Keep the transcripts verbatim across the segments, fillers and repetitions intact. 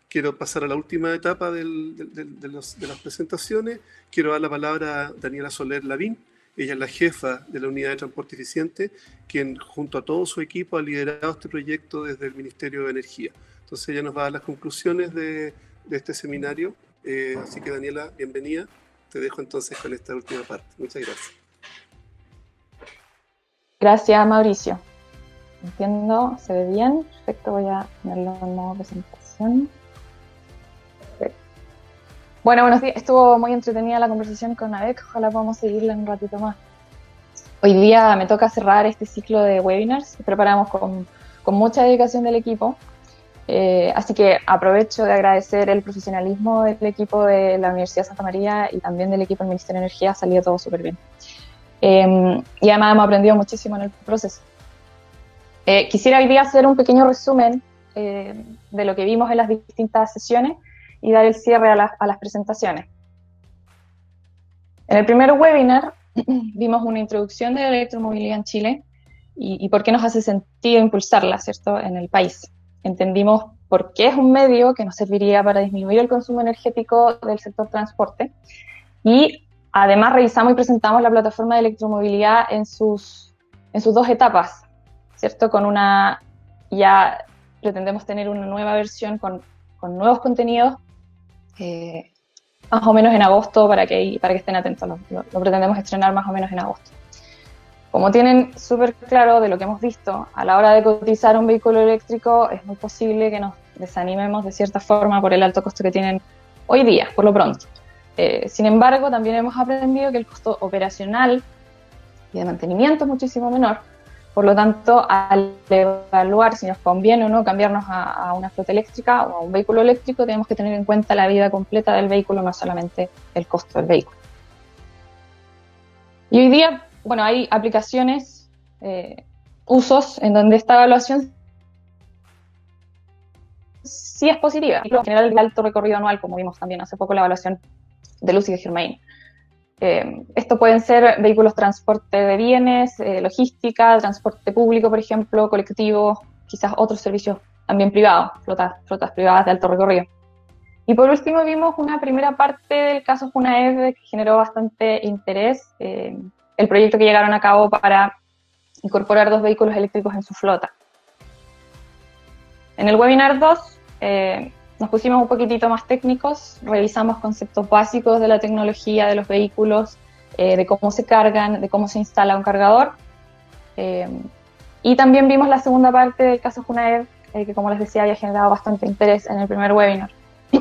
quiero pasar a la última etapa del, del, del, de, los, de las presentaciones. Quiero dar la palabra a Daniela Soler Lavín. Ella es la jefa de la Unidad de Transporte Eficiente, quien junto a todo su equipo ha liderado este proyecto desde el Ministerio de Energía. Entonces ella nos va a dar las conclusiones de, de este seminario. Eh, así que Daniela, bienvenida. Te dejo entonces con esta última parte. Muchas gracias. Gracias, Mauricio. Entiendo, se ve bien. Perfecto, voy a ponerlo en modo presentación. Perfecto. Bueno, buenos días. Estuvo muy entretenida la conversación con AVEC. Ojalá podamos seguirla en un ratito más. Hoy día me toca cerrar este ciclo de webinars que preparamos con, con mucha dedicación del equipo. Eh, así que aprovecho de agradecer el profesionalismo del equipo de la Universidad de Santa María y también del equipo del Ministerio de Energía. Ha salido todo súper bien. Eh, y además hemos aprendido muchísimo en el proceso. Eh, quisiera hoy día hacer un pequeño resumen eh, de lo que vimos en las distintas sesiones y dar el cierre a, la, a las presentaciones. En el primer webinar vimos una introducción de la electromovilidad en Chile y, y por qué nos hace sentido impulsarla, ¿cierto?, en el país. Entendimos por qué es un medio que nos serviría para disminuir el consumo energético del sector transporte y además revisamos y presentamos la plataforma de electromovilidad en sus, en sus dos etapas, ¿cierto? Con una, ya pretendemos tener una nueva versión con, con nuevos contenidos, eh, más o menos en agosto, para que, para que estén atentos, lo, lo, lo pretendemos estrenar más o menos en agosto. Como tienen súper claro de lo que hemos visto, a la hora de cotizar un vehículo eléctrico es muy posible que nos desanimemos de cierta forma por el alto costo que tienen hoy día, por lo pronto. Eh, sin embargo, también hemos aprendido que el costo operacional y de mantenimiento es muchísimo menor. Por lo tanto, al evaluar si nos conviene o no cambiarnos a, a una flota eléctrica o a un vehículo eléctrico, tenemos que tener en cuenta la vida completa del vehículo, no solamente el costo del vehículo. Y hoy día, bueno, hay aplicaciones, eh, usos en donde esta evaluación sí es positiva. En general, el alto recorrido anual, como vimos también hace poco la evaluación de Lucy y de Germain. Eh, esto pueden ser vehículos transporte de bienes, eh, logística, transporte público, por ejemplo, colectivo, quizás otros servicios también privados, flotas, flotas privadas de alto recorrido. Y por último vimos una primera parte del caso Junaev que generó bastante interés, eh, el proyecto que llegaron a cabo para incorporar dos vehículos eléctricos en su flota. En el webinar dos, eh, nos pusimos un poquitito más técnicos, revisamos conceptos básicos de la tecnología de los vehículos, eh, de cómo se cargan, de cómo se instala un cargador. Eh, y también vimos la segunda parte del caso Junaev, eh, que como les decía había generado bastante interés en el primer webinar.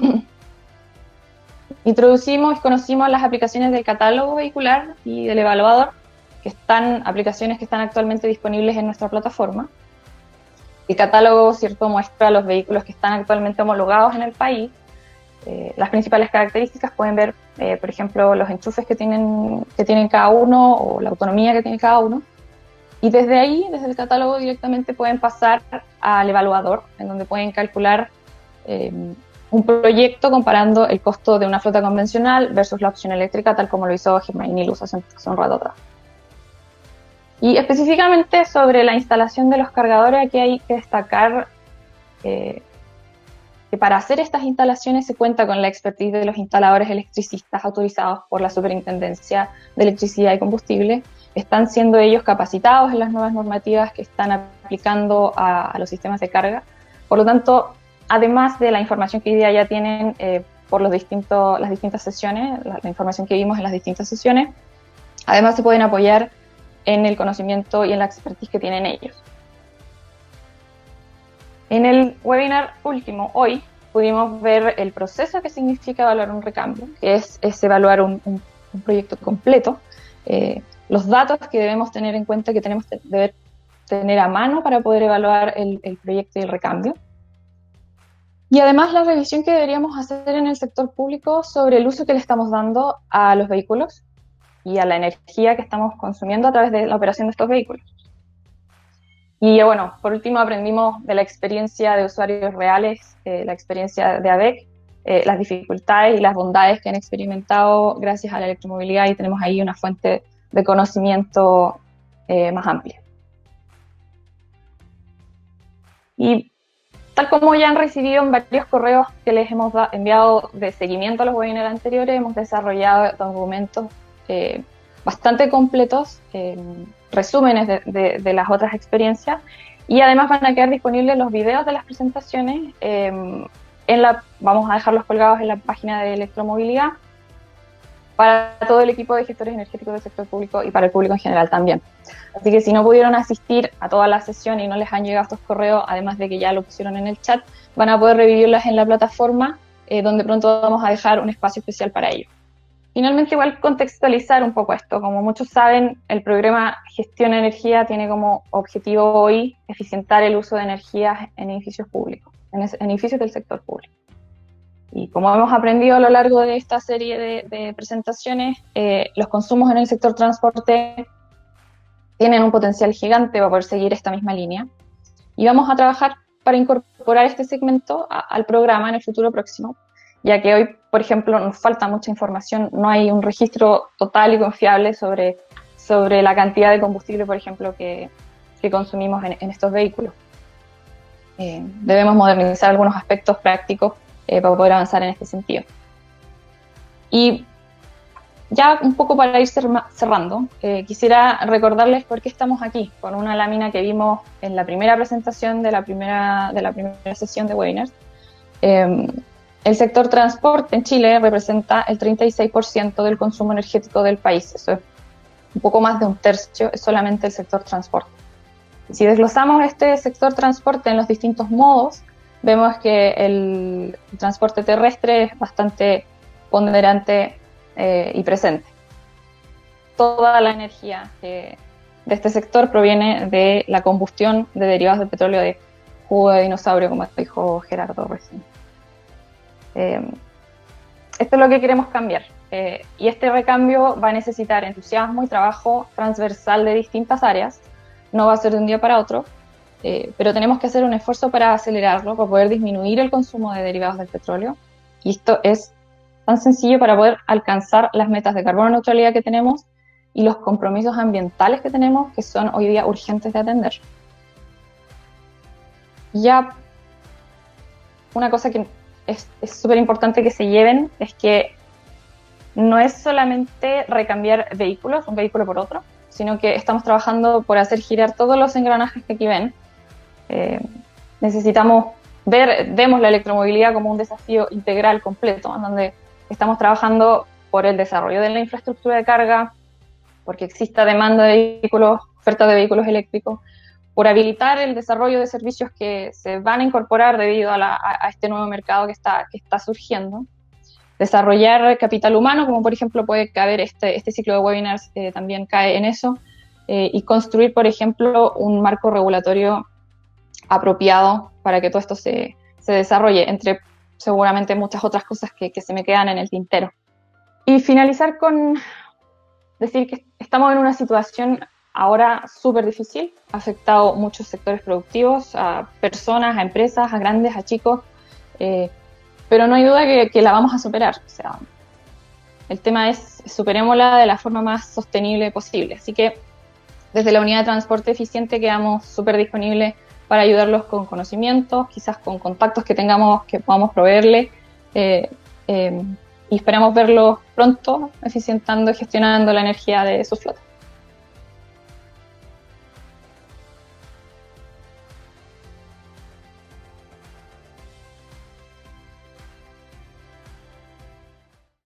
Introducimos y conocimos las aplicaciones del catálogo vehicular y del evaluador, que están, aplicaciones que están actualmente disponibles en nuestra plataforma. El catálogo, ¿cierto?, muestra los vehículos que están actualmente homologados en el país. Eh, las principales características pueden ver, eh, por ejemplo, los enchufes que tienen, que tienen cada uno o la autonomía que tiene cada uno. Y desde ahí, desde el catálogo, directamente pueden pasar al evaluador, en donde pueden calcular eh, un proyecto comparando el costo de una flota convencional versus la opción eléctrica, tal como lo hizo Germain y Luz hace, hace un rato atrás. Y específicamente sobre la instalación de los cargadores, aquí hay que destacar eh, que para hacer estas instalaciones se cuenta con la expertise de los instaladores electricistas autorizados por la Superintendencia de Electricidad y Combustible. Están siendo ellos capacitados en las nuevas normativas que están aplicando a, a los sistemas de carga. Por lo tanto, además de la información que hoy día ya tienen eh, por los distintos, las distintas sesiones, la, la información que vimos en las distintas sesiones, además se pueden apoyar en el conocimiento y en la expertise que tienen ellos. En el webinar último, hoy, pudimos ver el proceso que significa evaluar un recambio, que es, es evaluar un, un, un proyecto completo, eh, los datos que debemos tener en cuenta, que tenemos que deber tener a mano para poder evaluar el, el proyecto y el recambio. Y además la revisión que deberíamos hacer en el sector público sobre el uso que le estamos dando a los vehículos y a la energía que estamos consumiendo a través de la operación de estos vehículos. Y bueno, por último aprendimos de la experiencia de usuarios reales, eh, la experiencia de AVEC, eh, las dificultades y las bondades que han experimentado gracias a la electromovilidad, y tenemos ahí una fuente de conocimiento eh, más amplia. Y tal como ya han recibido en varios correos que les hemos enviado de seguimiento a los webinars anteriores, hemos desarrollado documentos eh, bastante completos, eh, resúmenes de, de, de las otras experiencias, y además van a quedar disponibles los videos de las presentaciones. Eh, en la, vamos a dejarlos colgados en la página de electromovilidad para todo el equipo de gestores energéticos del sector público y para el público en general también. Así que si no pudieron asistir a toda la sesión y no les han llegado estos correos, además de que ya lo pusieron en el chat, van a poder revivirlas en la plataforma, eh, donde pronto vamos a dejar un espacio especial para ello. Finalmente, igual contextualizar un poco esto. Como muchos saben, el programa Gestión Energía tiene como objetivo hoy eficientar el uso de energías en edificios públicos, en, en edificios del sector público. Y como hemos aprendido a lo largo de esta serie de, de presentaciones, eh, los consumos en el sector transporte tienen un potencial gigante para poder seguir esta misma línea. Y vamos a trabajar para incorporar este segmento a, al programa en el futuro próximo, ya que hoy, por ejemplo, nos falta mucha información, no hay un registro total y confiable sobre, sobre la cantidad de combustible, por ejemplo, que, que consumimos en, en estos vehículos. Eh, debemos modernizar algunos aspectos prácticos Eh, para poder avanzar en este sentido. Y ya un poco para ir cerrando, eh, quisiera recordarles por qué estamos aquí, con una lámina que vimos en la primera presentación de la primera, de la primera sesión de webinars. Eh, el sector transporte en Chile representa el treinta y seis por ciento del consumo energético del país, eso es un poco más de un tercio, es solamente el sector transporte. Si desglosamos este sector transporte en los distintos modos, vemos que el transporte terrestre es bastante ponderante eh, y presente. Toda la energía que de este sector proviene de la combustión de derivados del petróleo de jugo de dinosaurio, como dijo Gerardo recién. Eh, esto es lo que queremos cambiar. Eh, y este recambio va a necesitar entusiasmo y trabajo transversal de distintas áreas. No va a ser de un día para otro. Eh, pero tenemos que hacer un esfuerzo para acelerarlo, para poder disminuir el consumo de derivados del petróleo, y esto es tan sencillo para poder alcanzar las metas de carbono neutralidad que tenemos y los compromisos ambientales que tenemos, que son hoy día urgentes de atender. Ya una cosa que es súper importante que se lleven es que no es solamente recambiar vehículos, un vehículo por otro, sino que estamos trabajando por hacer girar todos los engranajes que aquí ven. Eh, necesitamos ver, vemos la electromovilidad como un desafío integral, completo, en donde estamos trabajando por el desarrollo de la infraestructura de carga, porque exista demanda de vehículos, oferta de vehículos eléctricos, por habilitar el desarrollo de servicios que se van a incorporar debido a, la, a, a este nuevo mercado que está, que está surgiendo, desarrollar capital humano, como por ejemplo puede caber este, este ciclo de webinars, eh, también cae en eso, eh, y construir, por ejemplo, un marco regulatorio apropiado para que todo esto se, se desarrolle, entre seguramente muchas otras cosas que, que se me quedan en el tintero. Y finalizar con decir que estamos en una situación ahora súper difícil, ha afectado muchos sectores productivos, a personas, a empresas, a grandes, a chicos, eh, pero no hay duda que, que la vamos a superar. O sea, el tema es superémosla de la forma más sostenible posible. Así que desde la unidad de transporte eficiente quedamos súper disponibles para ayudarlos con conocimientos, quizás con contactos que tengamos que podamos proveerle, eh, eh, y esperamos verlos pronto eficientando y gestionando la energía de sus flotas.